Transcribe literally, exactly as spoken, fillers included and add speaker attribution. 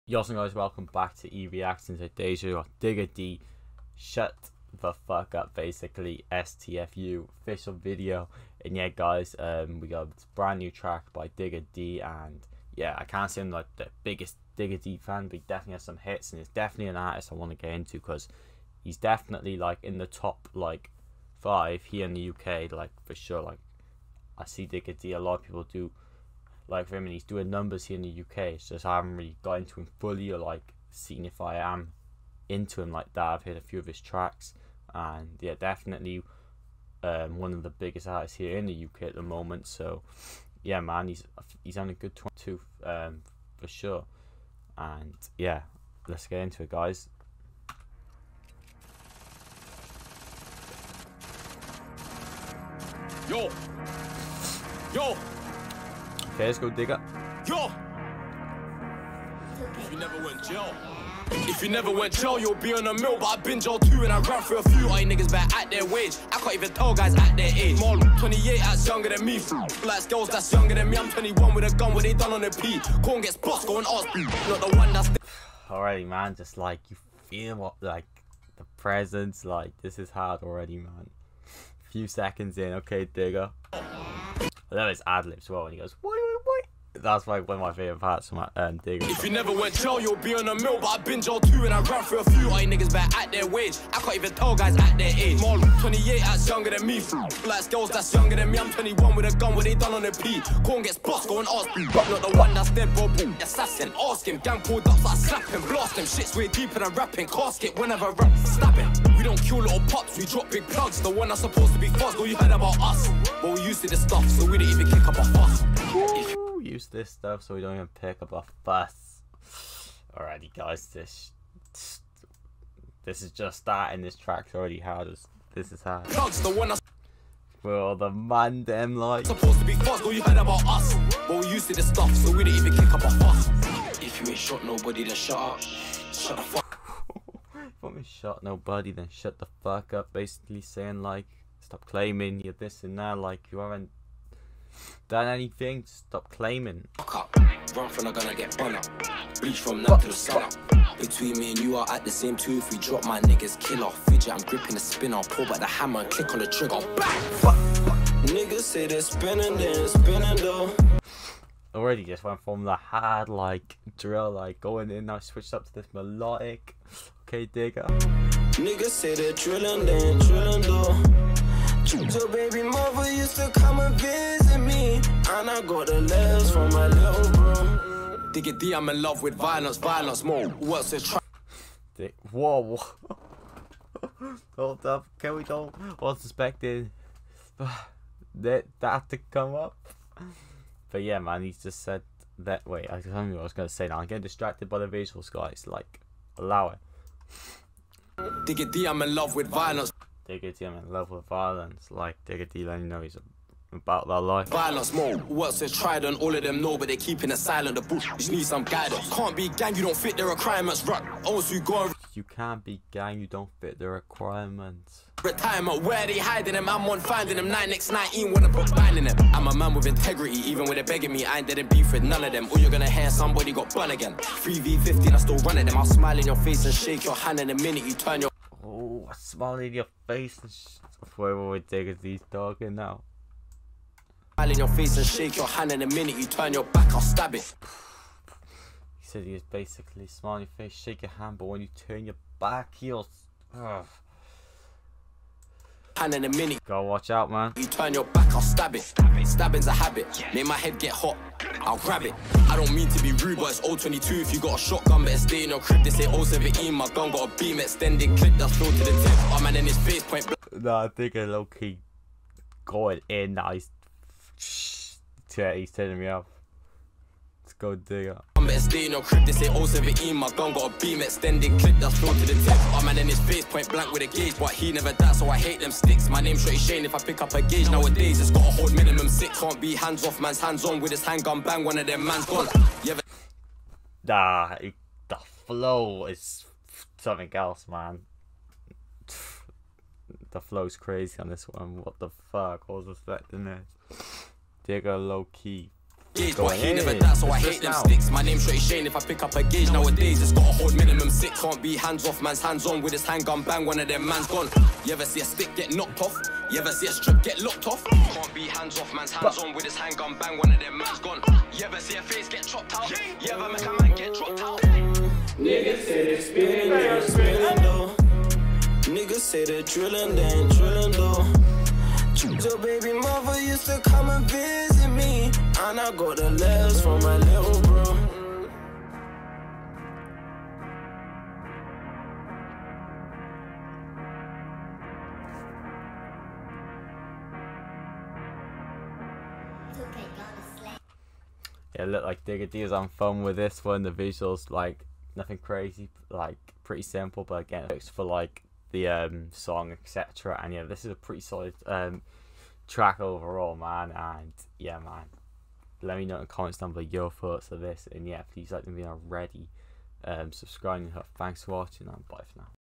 Speaker 1: Yo, so guys, welcome back to E Reactions. Today's video, Digga D, shut the fuck up, basically. S T F U official video. And yeah, guys, um, we got a brand new track by Digga D, and yeah, I can't say I'm like the biggest Digga D fan, but he definitely has some hits, and it's definitely an artist I want to get into because he's definitely like in the top like five here in the U K, like for sure. Like I see Digga D, a lot of people do. Like for him, and he's doing numbers here in the U K. It's just I haven't really got into him fully, or like seen if I am into him like that. I've heard a few of his tracks, and yeah, definitely um, one of the biggest artists here in the U K at the moment. So yeah, man, he's he's on a good twenty-two um, for sure. And yeah, let's get into it, guys.
Speaker 2: Yo, yo.
Speaker 1: Okay, let's go Digga.
Speaker 2: Yo! If you never went jail, if you never went jail, you'll be on a mill. But I've been jail too, and I ran through a few. All you niggas better at their wage. I can't even tell guys at their age. More twenty-eight, that's younger than me. Like girls, that's younger than me. I'm twenty-one with a gun, what they done on the P. Corn gets bust, go and ask. Not the one that's.
Speaker 1: Already, man, just like you feel what, like the presence. Like this is hard already, man. Few seconds in, okay, Digga. I love his ad libs as well when he goes, wait, wait, wait. That's like one of my favourite parts from um, Digga.
Speaker 2: If you never went jail, you'll be on a mill. But I've been jail too, and I ran through a few. All you niggas better at their wage. I can't even tell guys at their age. More twenty-eight, that's younger than me. Like girls, that's younger than me. I'm twenty-one with a gun, what they done on the P. Corn gets bust, go and ask. Not the one that's dead, bro. Assassin, ask him. Gang pulled up, so I slap him. Blast him. Shit's way deeper than rapping. Casket, whenever rap, stab him. We don't kill little pops, we drop big plugs. The one that's supposed to be fast, all you heard about us. But we used to this stuff, so we didn't even kick up a fuss. If
Speaker 1: use this stuff so we don't even pick up a fuss. Alrighty, guys, this this is just starting. This track's already hard as this is hard.
Speaker 2: Plugs, the one that's
Speaker 1: well, the man them like
Speaker 2: supposed to be fast, all you heard about us. But we used to this stuff, so we didn't even kick up a fuss. If you ain't shot nobody, then shut up. Shut the fuck.
Speaker 1: If you ain't shot nobody, then shut the fuck up. Basically saying like, stop claiming you're this and that. Like you haven't done anything, stop claiming.
Speaker 2: Fuck up, run from the gun, I get bun up. Bleach from now to the sun up. Between me and you are at the same two. If we drop my niggas, kill off. Fidget, I'm gripping the spinner. Pull back the hammer and click on the trigger. Bang! Fuck! Niggas say they're spinning, then spinning though.
Speaker 1: Already just went from the hard like drill, like going in, now switched up to this melodic. Okay, Digga.
Speaker 2: Niggas say they're drilling, then drilling though. So baby mother used to come and visit me, and I got the letters from my little bro. Digga D, I'm in love with violence, violence more. What's the try?
Speaker 1: Whoa, whoa. Hold up, can we don't was expecting that that to come up? But yeah, man, he's just said that. Wait, I don't know what I was gonna say now. I'm getting distracted by the visuals, guys. Like, allow it.
Speaker 2: Digga D, I'm in love with violence.
Speaker 1: Digga D, I'm in love with violence. Like Digga D, letting you know he's about that life.
Speaker 2: Violence more. What's it tried and all of them know, but they keeping it silent. The bush just need some guidance. Can't be gang, you don't fit the requirements. Right? Also, you go.
Speaker 1: You can't be gang, you don't fit the requirements.
Speaker 2: Retirement, where they hiding them? I'm on finding them. nine by nineteen, wanna put binding them. I'm a man with integrity, even when they're begging me. I ain't dead in beef with none of them. Or you're gonna hear somebody got bun again. three v fifteen, I still run at them. I'll smile in your face and shake your hand in a minute. You turn your.
Speaker 1: Oh, I smile in your face and sh wait, wait, wait, Digga D's talking now.
Speaker 2: Smile in your face and shake your hand in a minute. You turn your back, I'll stab it.
Speaker 1: He said he was basically smile in your face, shake your hand, but when you turn your back, he'll. Ugh.
Speaker 2: Hand in a minute.
Speaker 1: Gotta watch out, man.
Speaker 2: You turn your back, I'll stab it. Stabbing's a habit. Make my head get hot, I'll grab it. I don't mean to be rude, but it's oh twenty-two. If you got a shotgun, better stay in your crib. They say oh seventeen, my gun got a beam extended clip that's filled to the tip. Oh man, in his face point.
Speaker 1: Nah, I think I low key going in. Now he's. Yeah, he's turning me off. Let's go, Digga.
Speaker 2: I'm better stay in your crib. They say oh seventeen, my gun got a beam extended clip that's filled to the tip. Oh man, in his face point blank with a gauge, but he never died, so I hate them sticks. My name's Shorty Shane. If I pick up a gauge nowadays, it's got a hold minimum six. Can't be hands off, man's hands on with his handgun. Bang, one of them man's gone. You ever...
Speaker 1: Nah, it, the flow is something else, man. The flow's crazy on this one. What the fuck? I was expecting this. Digga low key
Speaker 2: gauge.
Speaker 1: Go
Speaker 2: But he
Speaker 1: in.
Speaker 2: never died, so I
Speaker 1: It's
Speaker 2: hate
Speaker 1: just
Speaker 2: them
Speaker 1: now.
Speaker 2: sticks. My name's Shorty Shane. If I pick up a gauge nowadays, it's got a hold minimum six. Can't be hands off, man's hands on with his handgun. Bang, one of them man's gone. You ever see a stick get knocked off? You ever see a strip get locked off? Can't be hands off, man's hands on with his handgun. Bang, one of them man's gone. You ever see a face get chopped out? You ever make a man get dropped out?
Speaker 3: Niggas say they spinning, they ain't spinning though. Niggas say they drilling, they ain't drilling though. Your baby mother used to come and visit me, and I got the letters from my little bro.
Speaker 1: Yeah, look, like Digga D is on fun with this one. The visuals, like nothing crazy, like pretty simple, but again, it's for like the um song, et cetera. And yeah, this is a pretty solid um track overall, man. And yeah, man, let me know in the comments down below your thoughts of this. And yeah, please like them being already. Um, subscribing. Thanks for watching, and bye for now.